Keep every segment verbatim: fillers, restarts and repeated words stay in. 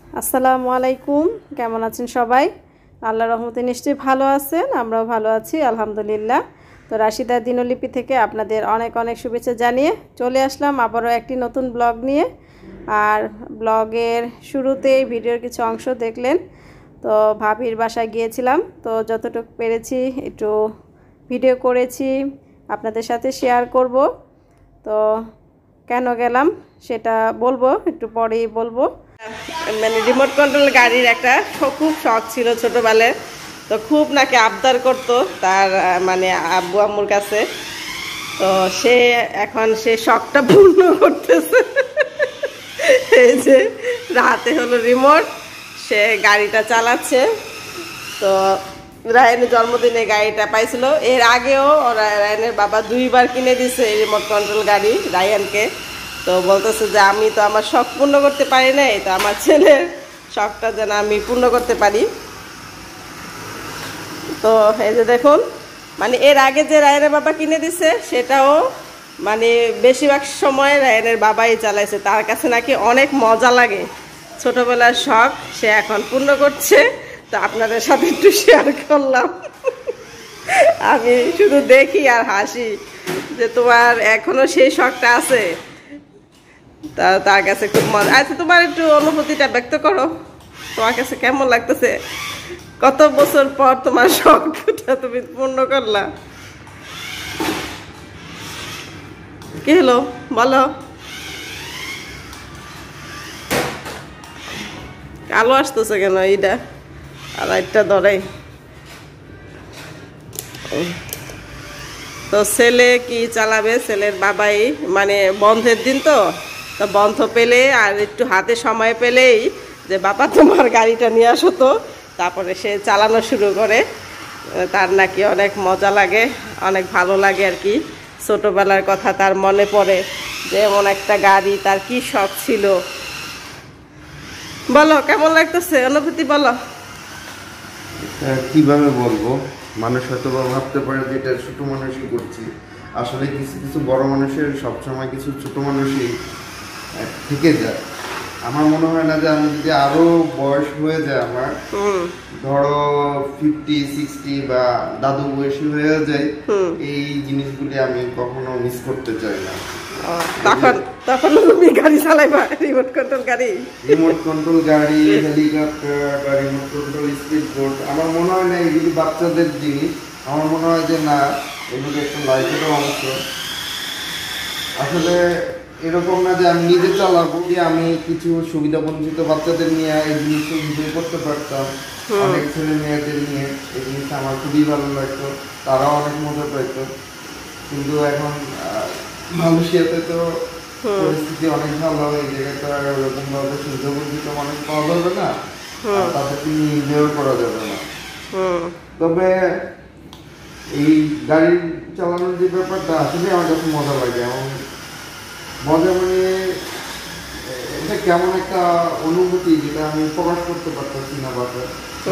আসসালামু আলাইকুম, কেমন আছেন সবাই? আল্লাহর রহমতে নিশ্চয়ই ভালো আছেন, আমরাও ভালো আছি আলহামদুলিল্লাহ। তো রাশিদা দিনলিপি থেকে আপনাদের অনেক অনেক শুভেচ্ছা জানিয়ে চলে আসলাম আবারও একটি নতুন ব্লগ নিয়ে। আর ব্লগের শুরুতেই ভিডিওর কিছু অংশ দেখলেন। তো ভাবির বাসায় গিয়েছিলাম, তো যতটুকু পেরেছি একটু ভিডিও করেছি, আপনাদের সাথে শেয়ার করব। তো কেন গেলাম সেটা বলবো, একটু পরেই বলবো। মানে রিমোট কন্ট্রোল গাড়ির একটা খুব শখ ছিল ছোটোবেলায়, তো খুব নাকি আবদার করতো তার মানে আব্বু আম্মুর কাছে। তো সে এখন সে শখটা পূর্ণ করতেছে। এই যে রাতে হলো রিমোট, সে গাড়িটা চালাচ্ছে। তো রায়ানের জন্মদিনে গাড়িটা পাইছিল, এর আগেও রায়ানের বাবা দুইবার কিনে দিছে রিমোট কন্ট্রোল গাড়ি রায়ানকে। তো বলতেছে যে আমি তো আমার শখ পূর্ণ করতে পারি নাই, তো আমার ছেলের শখটা যেন আমি পূর্ণ করতে পারি। তো এই যে দেখুন, মানে এর আগে যে রায়ানের বাবা কিনে দিছে সেটাও মানে বেশিরভাগ সময় রায়ানের বাবাই চালাইছে, তার কাছে নাকি অনেক মজা লাগে। ছোটবেলার শখ সে এখন পূর্ণ করছে, তো আপনাদের সাথে একটু শেয়ার করলাম। আমি শুধু দেখি আর হাসি যে তোমার এখনো সেই শখটা আছে। তা তার কাছে খুব মজা। আচ্ছা, তোমার একটু অনুভূতিটা ব্যক্ত করো, তোমার কাছে কেমন লাগতেছে? কত বছর পর তোমার শখটা তুমি পূর্ণ করলা, কি হলো বলো? কালো আসতেছে কেন এইটা? আর একটা ধরে তো ছেলে কি চালাবে, ছেলের বাবাই মানে বন্ধের দিন তো, তো বন্ধ পেলে আর একটু হাতে সময় পেলেই যে বাবা তোমার গাড়িটা নিয়ে আসো, তো তারপরে সে চালানো শুরু করে। তার নাকি অনেক মজা লাগে, অনেক ভালো লাগে আর কি। ছোটোবেলার কথা তার মনে পড়ে যে এমন একটা গাড়ি, তার কি শখ ছিল। বলো কেমন লাগতেছে, অনুভূতি বলো। কিভাবে বলবো, মানুষ হয়তো ভাবতে পারে যে এটা ছোট মানুষই করছি, আসলে কিছু কিছু বড় মানুষের সবসময় কিছু ছোট মানুষই থেকে যায়। আমার মনে হয় না যে আমি যদি আরো বয়স হয়ে যায়, আমার ধরো ফিফটি সিক্সটি বা দাদু বয়সী হয়ে যায়, এই জিনিসগুলি আমি কখনো মিস করতে চাই না। তখন তখন তুমি গাড়ি চালাইবা, রিমোট কন্ট্রোল গাড়ি, রিমোট কন্ট্রোল গাড়ি, হেলিকপ্টার বা রিমোট কন্ট্রোল স্পিড বোট। আমার মনে হয় না এগুলি বাচ্চাদের জিনিস, আমার মনে হয় যে না, এগুলো একটা লাইফেরও অংশ। আসলে এরকম না যে আমি নিজে চালাবো, আমি কিছু সুবিধা বঞ্চিত বাচ্চাদের নিয়ে এই জিনিসটা এনজয় করতে পারতাম, অনেক ছেলে মেয়েদের নিয়ে এই জিনিসটা আমার খুবই ভালো লাগতো, তারাও অনেক মজা পাইতো। কিন্তু এখন মালয়েশিয়াতে তো পরিস্থিতি অনেক ভালো, এই জায়গায় তো আর ওরকম ভাবে সুবিধা বঞ্চিত মানুষ পাওয়া যাবে না, তাদেরকে নিয়ে এনজয় করা যাবে না। তবে এই গাড়ি চালানোর যে ব্যাপারটা আসলে আমার কাছে মজা লাগে, এবং মজা মানে এটা কেমন একটা অনুভূতি যেটা আমি প্রকাশ করতে পারতেছি না but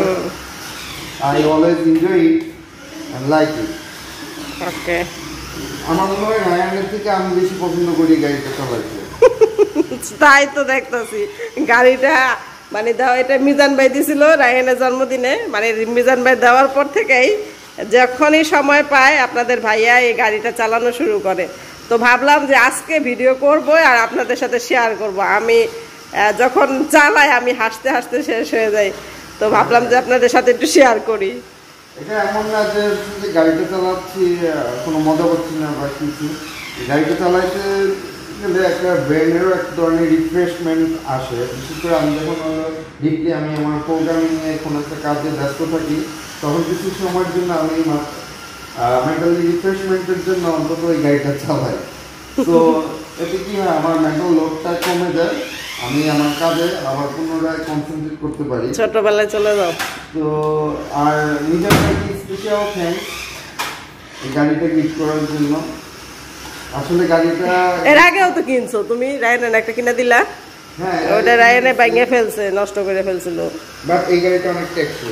I always enjoy it and like it. Okay, আমার মনে হয় রায়ানের থেকে আমি বেশি পছন্দ করি গাড়িটা চালাইতে। তাই তো দেখতেছি গাড়িটা মানে দাও, এটা মিজান ভাই দিছিল রায়ানের জন্মদিনে, মানে মিজান ভাই দেওয়ার পর থেকেই যখনই সময় পায় আপনাদের ভাইয়া এই গাড়িটা চালানো শুরু করে। তো ভাবলাম যে আজকে ভিডিও করব আর আপনাদের সাথে শেয়ার করব। আমি যখন চালাই আমি হাসতে হাসতে শেষ হয়ে যাই, তো ভাবলাম যে আপনাদের সাথে একটু শেয়ার করি। এটা এমন না যে গাড়িটা চালাচ্ছি কোনো মজা পাচ্ছি না বা কিছু, গাড়িটা চালাইতে গেলে একটা ব্রেনেরও এক ধরনের রিফ্রেশমেন্ট আসে। বিশেষ করে আমি যখন ডিপলি আমি আমার প্রোগ্রামিং নিয়ে কোনো একটা কাজে ব্যস্ত থাকি, তখন কিছু সময়ের জন্য আমি মেন্টালি রিফ্রেশমেন্টের জন্য অন্তত ওই গাড়িটা চালাই। তো এতে কি হয়, আমার মেন্টাল লোডটা কমে যায়, আমি আমার কাজে আবার পুনরায় কনসেন্ট্রেট করতে পারি। ছোটবেলায় চলে যাও। তো আর নিজের কি স্পেশাল থ্যাঙ্কস এই গাড়িটা গিফট করার জন্য। আসলে গাড়িটা এর আগেও তো কিনছো তুমি, রায়ানের একটা কিনে দিলা। হ্যাঁ, ওটা রায়ানে ভাঙে ফেলছে, নষ্ট করে ফেলছিল। বাট এই গাড়িটা অনেক টেকসই।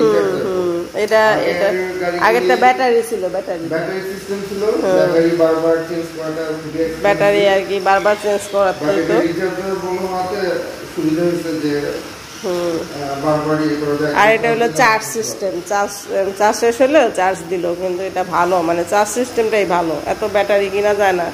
এটা এটা আগেরটা ব্যাটারি ছিল, ব্যাটারি ব্যাটারি সিস্টেম ছিল, ব্যাটারি বারবার চেঞ্জ করাটা ব্যাটারি আর কি বারবার চেঞ্জ করাতে হতো। রিচার্জের বড় হাতে সুবিধা হয়েছে যে বারবার ইয়ে করে দেয়। আর এটা হলো চার্জ সিস্টেম, চার্জ চার্জ শেষ হলেও চার্জ দিল, কিন্তু এটা ভালো, মানে চার্জ সিস্টেমটাই ভালো, এত ব্যাটারি কিনা যায় না।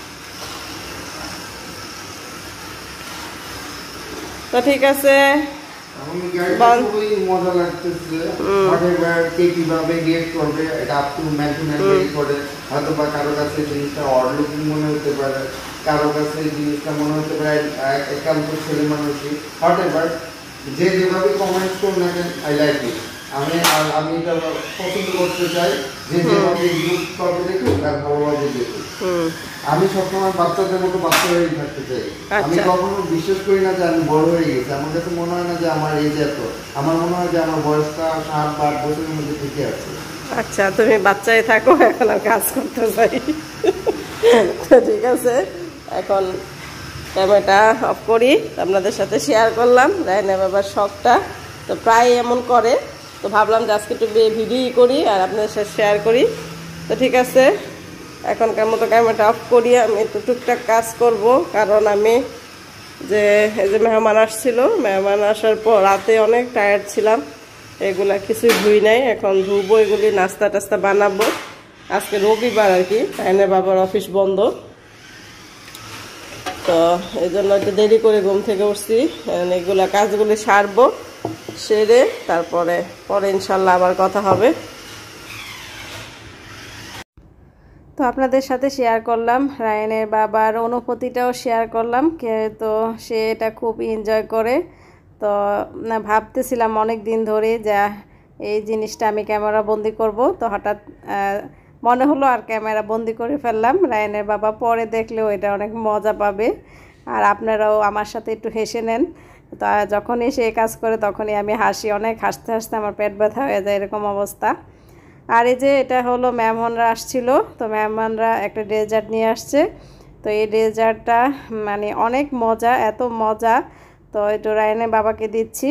তো ঠিক আছে, আমি গাড়িটা খুবই মজা লাগতেছে, whatever কে কিভাবে রিয়েক্ট করবে এটা up to man to man very করে। হয়তো বা কারো কাছে জিনিসটা অড লুকিং মনে হতে পারে, কারো কাছে জিনিসটা মনে হতে পারে একান্ত ছেলে মানুষই, whatever যে যেভাবে কমেন্ট করুন না কেন, আই লাইক ইট। আমি আর আমি এটা পছন্দ করতে চাই যে যেভাবে ইউজ করবে দেখুক আর ভালোভাবে দেখুক। আমি সবসময় বাচ্চাদের মতো বাচ্চা হয়েই থাকতে চাই। আমি কখনো বিশ্বাস করি না যে আমি বড় হয়ে গেছি। আমার কাছে মনে হয় না যে আমার এজ এত, আমার মনে হয় যে আমার বয়সটা সাত বা আট বছরের মধ্যে থেকে আছে। আচ্ছা, তুমি বাচ্চাই থাকো, এখন আর কাজ করতে চাই। তো ঠিক আছে, এখন ক্যামেরাটা অফ করি, আপনাদের সাথে শেয়ার করলাম রায়না বাবার শখটা। তো প্রায় এমন করে, তো ভাবলাম যে আজকে একটু ভিডিও করি আর আপনাদের সাথে শেয়ার করি। তো ঠিক আছে, এখনকার মতো ক্যামেরাটা অফ করি, আমি একটু টুকটাক কাজ করব, কারণ আমি যে এই যে মেহমান আসছিল, মেহমান আসার পর রাতে অনেক টায়ার্ড ছিলাম, এগুলা কিছুই ধুই নাই, এখন ধুবো এগুলি, নাস্তা টাস্তা বানাবো। আজকে রবিবার আর কি, রায়না বাবার অফিস বন্ধ, তো এই জন্য একটু দেরি করে ঘুম থেকে উঠছি। এগুলা কাজগুলি সারবো, সেরে তারপরে পরে ইনশাল্লাহ আবার কথা হবে। তো আপনাদের সাথে শেয়ার করলাম রায়ানের বাবার অনুভূতিটাও শেয়ার করলাম, তো সে এটা খুব এনজয় করে। তো ভাবতেছিলাম অনেক দিন ধরে যা এই জিনিসটা আমি ক্যামেরা বন্দি করব, তো হঠাৎ মনে হলো আর ক্যামেরা বন্দি করে ফেললাম। রায়ানের বাবা পরে দেখলেও এটা অনেক মজা পাবে, আর আপনারাও আমার সাথে একটু হেসে নেন। তা যখনই সে কাজ করে তখনই আমি হাসি, অনেক হাসতে হাসতে আমার পেট ব্যথা হয়ে যায়, এরকম অবস্থা। আর এই যে এটা হলো মেহমানরা আসছিল, তো মেহমানরা একটা ডেজার্ট নিয়ে আসছে, তো এই ডেজার্টটা মানে অনেক মজা, এত মজা। তো একটু রায়ানের বাবাকে দিচ্ছি।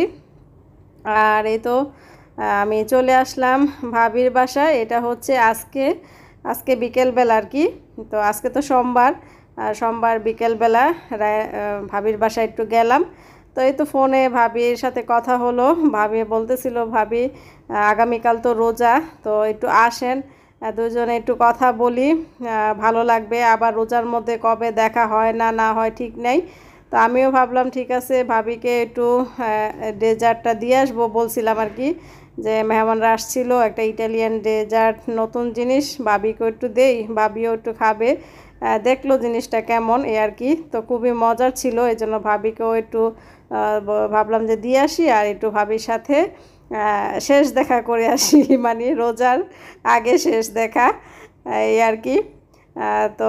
আর এই তো আমি চলে আসলাম ভাবির বাসায়, এটা হচ্ছে আজকে আজকে বিকেলবেলা আর কি। তো আজকে তো সোমবার, সোমবার বিকেলবেলা ভাবির বাসায় একটু গেলাম। তো এই তো ফোনে ভাবির সাথে কথা হলো, ভাবি বলতেছিল ভাবি আগামীকাল তো রোজা, তো একটু আসেন, দুজনে একটু কথা বলি, ভালো লাগবে। আবার রোজার মধ্যে কবে দেখা হয় না না হয় ঠিক নেই। তো আমিও ভাবলাম ঠিক আছে, ভাবিকে একটু ডেজার্টটা দিয়ে আসবো বলছিলাম আর কি, যে মেহমানরা আসছিল, একটা ইটালিয়ান ডেজার্ট নতুন জিনিস, ভাবিকেও একটু দেই, ভাবিও একটু খাবে, দেখলো জিনিসটা কেমন এই আর কি। তো খুবই মজার ছিল, এই জন্য ভাবিকেও একটু ভাবলাম যে দিয়ে আসি, আর একটু ভাবির সাথে শেষ দেখা করে আসি, মানে রোজার আগে শেষ দেখা এই আর কি। তো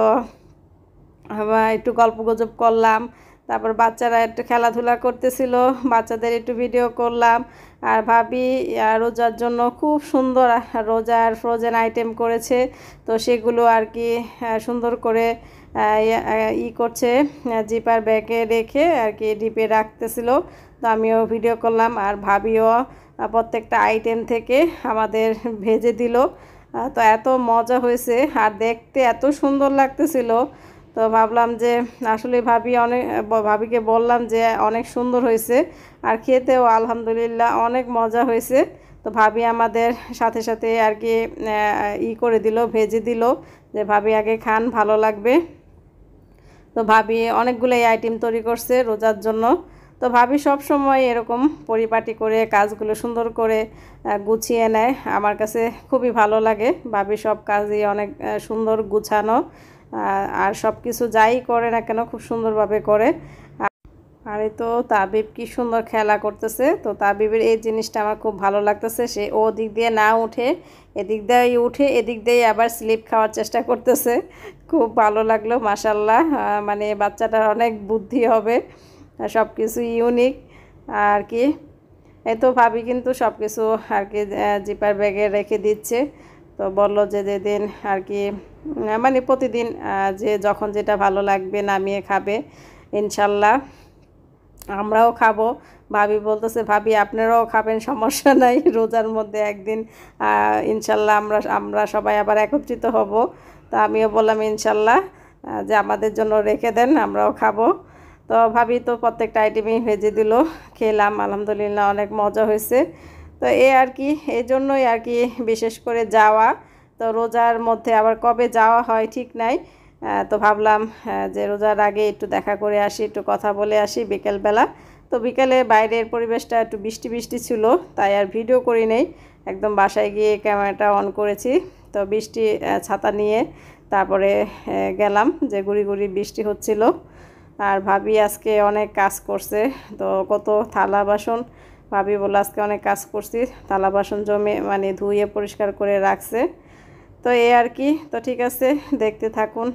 একটু গল্প গুজব করলাম, তারপর বাচ্চারা একটু খেলাধুলা করতেছিল, বাচ্চাদের একটু ভিডিও করলাম। আর ভাবি রোজার জন্য খুব সুন্দর রোজার ফ্রোজেন আইটেম করেছে, তো সেগুলো আর কি সুন্দর করে ই করছে, জিপার ব্যাগে রেখে আর কি ডিপে রাখতেছিল। তো আমিও ভিডিও করলাম, আর ভাবিও প্রত্যেকটা আইটেম থেকে আমাদের ভেজে দিল। তো এত মজা হয়েছে আর দেখতে এত সুন্দর লাগতেছিল। তো ভাবলাম যে আসলে ভাবি অনেক, ভাবিকে বললাম যে অনেক সুন্দর হয়েছে, আর খেতেও আলহামদুলিল্লাহ অনেক মজা হয়েছে। তো ভাবি আমাদের সাথে সাথে আর কি ই করে দিল, ভেজে দিল, যে ভাবি আগে খান, ভালো লাগবে। তো ভাবি অনেকগুলোই আইটেম তৈরি করছে রোজার জন্য। তো ভাবি সব সময় এরকম পরিপাটি করে কাজগুলো সুন্দর করে গুছিয়ে নেয়, আমার কাছে খুবই ভালো লাগে। ভাবি সব কাজই অনেক সুন্দর গুছানো, আর সব কিছু যাই করে না কেন খুব সুন্দরভাবে করে। আর এই তো তাবিব কি সুন্দর খেলা করতেছে, তো তাবিবের এই জিনিসটা আমার খুব ভালো লাগতেছে, সে ও দিক দিয়ে না উঠে এদিক দিয়ে উঠে, এদিক দিয়ে আবার স্লিপ খাওয়ার চেষ্টা করতেছে, খুব ভালো লাগলো মাশাল্লাহ। মানে বাচ্চাটার অনেক বুদ্ধি হবে, সব কিছু ইউনিক আর কি। এই তো ভাবি কিন্তু সব কিছু আর কি জিপার ব্যাগে রেখে দিচ্ছে। তো বললো যে যেদিন আর কি মানে প্রতিদিন যে যখন যেটা ভালো লাগবে নামিয়ে খাবে ইনশাল্লাহ, আমরাও খাবো। ভাবি বলতেছে ভাবি আপনারাও খাবেন, সমস্যা নাই, রোজার মধ্যে একদিন ইনশাল্লাহ আমরা আমরা সবাই আবার একত্রিত হব। তো আমিও বললাম ইনশাল্লাহ যে আমাদের জন্য রেখে দেন, আমরাও খাবো। তো ভাবি তো প্রত্যেকটা আইটেমই ভেজে দিল, খেলাম, আলহামদুলিল্লাহ অনেক মজা হয়েছে। তো এই আর কি, এই জন্যই আর কি বিশেষ করে যাওয়া। তো রোজার মধ্যে আবার কবে যাওয়া হয় ঠিক নাই, তো ভাবলাম যে রোজার আগে একটু দেখা করে আসি, একটু কথা বলে আসি বিকেলবেলা। তো বিকেলে বাইরের পরিবেশটা একটু বৃষ্টি বৃষ্টি ছিল, তাই আর ভিডিও করি নেই, একদম বাসায় গিয়ে ক্যামেরাটা অন করেছি। তো বৃষ্টি ছাতা নিয়ে তারপরে গেলাম, যে গুড়ি গুড়ি বৃষ্টি হচ্ছিল। আর ভাবি আজকে অনেক কাজ করছে, তো কত থালা বাসন, ভাবি বলে আজকে অনেক কাজ করছি, থালা বাসন জমে মানে ধুয়ে পরিষ্কার করে রাখছে। তো এই আর কি, তো ঠিক আছে দেখতে থাকুন।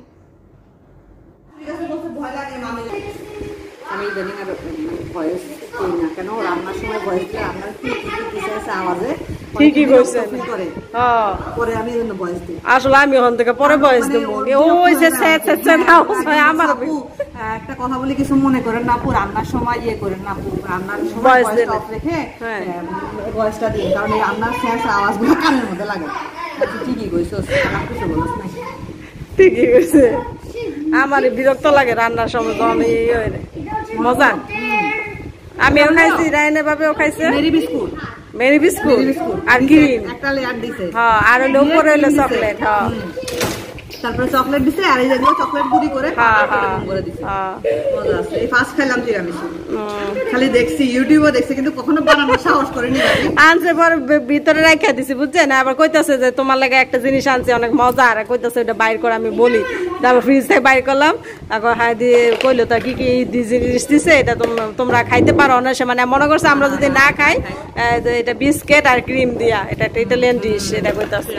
আমি ইদানিং আর ভয়েস করি না, কেন রান্নার সময় ভয়েস দিলে রান্নার কি কিছু আছে আওয়াজে ঠিকই কইছেন, করে হ্যাঁ পরে আমি এজন্য ভয়েস দিই। আসলে আমি ওখান থেকে পরে ভয়েস দেব, ওই যে স্যার স্যার আওয়াজ হয় আমার। আপু একটা কথা বলি, কিছু মনে করেন না আপু, রান্নার সময় ইয়ে করেন না আপু, রান্নার সময় ভয়েস অফ রেখে ভয়েসটা দিন, কারণ এই রান্নার শেষ আওয়াজগুলো কানের মধ্যে লাগে। ঠিকই কইছস, খারাপ কিছু বলছ না। ঠিকই কইছে, আমার বিরক্ত লাগে রান্নার সময়, তো আমি মজা। আমিও খাইছি, রায়না বাবাও খাইছে মেরি বিস্কুট, মেরি বিস্কুট আর গ্রিন একটা লেয়ার দিছে, হ্যাঁ, আর হলো উপরে হলো চকলেট, হ্যাঁ তারপরে চকলেট দিছে, আর এই যেগুলো চকলেট গুঁড়ি করে হ্যাঁ হ্যাঁ করে দিছে। হ্যাঁ মজা আছে। এই ফার্স্ট খাইলাম তিরামিসু, খালি দেখছি ইউটিউবে দেখছি, কিন্তু কখনো বানানোর সাহস করিনি। আনছে পরে ভিতরে রাখা দিছি, বুঝছেন, আবার কইতাছে যে তোমার লাগে একটা জিনিস আনছে অনেক মজা, আর কইতাছে ওটা বাইর করে, আমি বলি তারপর ফ্রিজ থেকে বাইর করলাম, এখন হ্যাঁ দিয়ে কইলো তা কি কি জিনিস দিছে, এটা তোমরা খাইতে পারো না। সে মানে মনে করছে আমরা যদি না খাই, এটা বিস্কিট আর ক্রিম দিয়া, এটা একটা ইটালিয়ান ডিশ, এটা কইতাছে।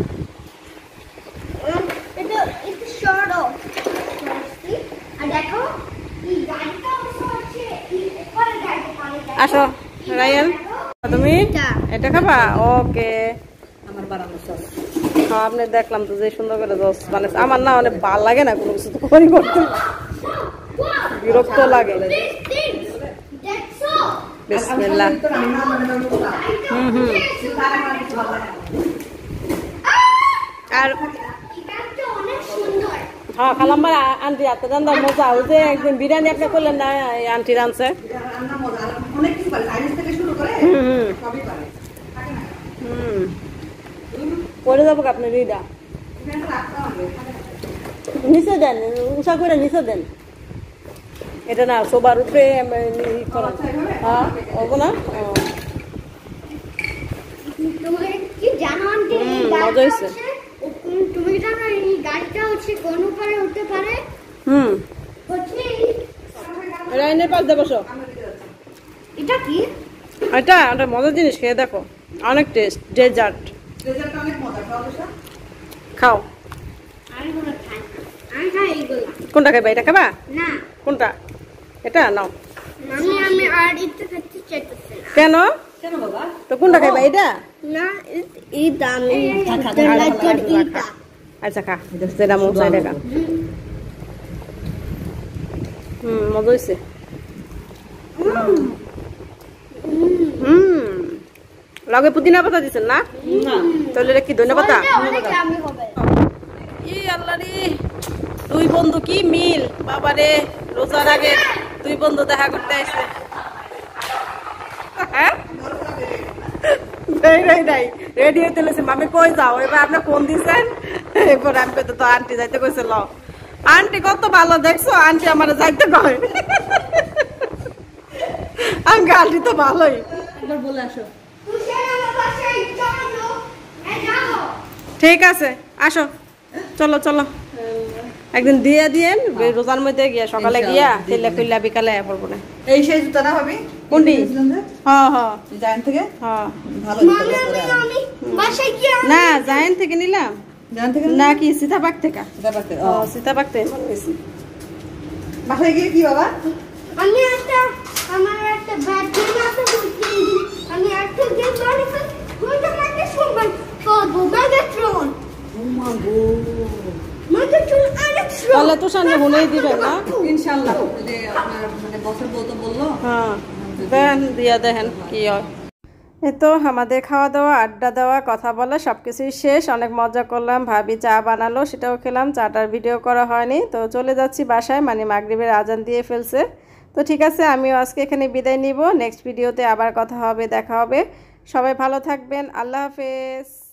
আসো রায়ান, তুমি এটা খাবা? ওকে, আমার বানানো সস। হ্যাঁ আপনি দেখলাম তো যে সুন্দর করে সস বানাইছে। আমার না অনেক ভালো লাগে না কোনো কিছু তৈরি করতে, বিরক্ত লাগে। বিসমিল্লাহ। হুম হুম আর হ্যাঁ খালাম ভাই, আন্টি হাতে রান্না মজা। ওই যে একদিন বিরিয়ানি একটা করলেন না, আন্টি রাঁধছে। হুম পরে যাবো আপনার রিদা, নিচে দেন, উষা করে নিচে দেন, এটা না সবার উপরে হ্যাঁ ওগো না। মজা হয়েছে। তুমি জানো এই গাড়িটা হচ্ছে কোন উপরে উঠতে পারে? হুম হচ্ছে রাইনের পাশ দিয়ে বসো। এটা কি? এটা একটা মজার জিনিস, খেয়ে দেখো, অনেক টেস্ট। ডেজার্ট ডেজার্টটা অনেক মজা, খাও। আমি কোনো খাই না, আমি খাই এইগুলো। কোনটা খাইবা? এটা খাবা না, কোনটা? এটা নাও। আমি আমি আর এটা খেতে চাইতেছি না। কেন কেন বাবা? তো কোনটা খাইবা? এটা না, এই দামি এটা। আচ্ছা খা, যেটা মন চাই দেখা। হুম মজা হয়েছে। হুম লগে পুদিনা পাতা দিচ্ছেন না? তাহলে এটা কি ধনে পাতা? অনেক দামি হবে। ই আল্লাহ রে, দুই বন্ধু কি মিল বাবারে, রোজার আগে দুই বন্ধু দেখা করতে আসছে। হ্যাঁ রেডি হইতে লেছে, মামি কই যাও? এবার আপনি ফোন দিচ্ছেন, এরপর আমি কইতে তো আন্টি যাইতে কইছে। ল আন্টি কত ভালো, দেখছো আন্টি আমার যাইতে কয়। আঙ্কে আন্টি তো ভালোই। একবার বলে আসো। ঠিক আছে আসো, চলো চলো একদিন দিয়ে দিয়েন, রোজার মধ্যে গিয়া সকালে গিয়া তেলে খুললা বিকালে পড়বো না। এই সেই জুতাটা হবে কোনটি? হ্যাঁ হ্যাঁ জায়ান্ট থেকে, হ্যাঁ ভালো জুতা পরে আমি বাসায় গিয়ে না জায়ান্ট থেকে নিলাম, জায়ান্ট থেকে না কি সীতাবাগ থেকে? ব্যাপারটা ও সীতাবাগ থেকে নিয়েছি। বাসায় গিয়ে কি বাবা? আমি একটা আমার একটা ব্যাগ গেম আছে, আমি একটা গেম বানাইছি, ওইটা মানে শুনবেন সবু মেগাট্রন। ও মা গো, মেগাট্রন আরেকট্রন। তাহলে তো সামনে হুনেই দিবেন না ইনশাআল্লাহ। যে আপনার মানে বছর বলতো বললো, হ্যাঁ দেন দিয়া দেখেন কি হয়। এই তো আমাদের খাওয়া দাওয়া, আড্ডা দেওয়া, কথা বলা সব কিছুই শেষ। অনেক মজা করলাম, ভাবি চা বানালো সেটাও খেলাম, চাটার ভিডিও করা হয়নি। তো চলে যাচ্ছি বাসায়, মানে মাগরিবের আজান দিয়ে ফেলছে। তো ঠিক আছে, আমিও আজকে এখানে বিদায় নিব। নেক্সট ভিডিওতে আবার কথা হবে, দেখা হবে। সবাই ভালো থাকবেন, আল্লাহ হাফেজ।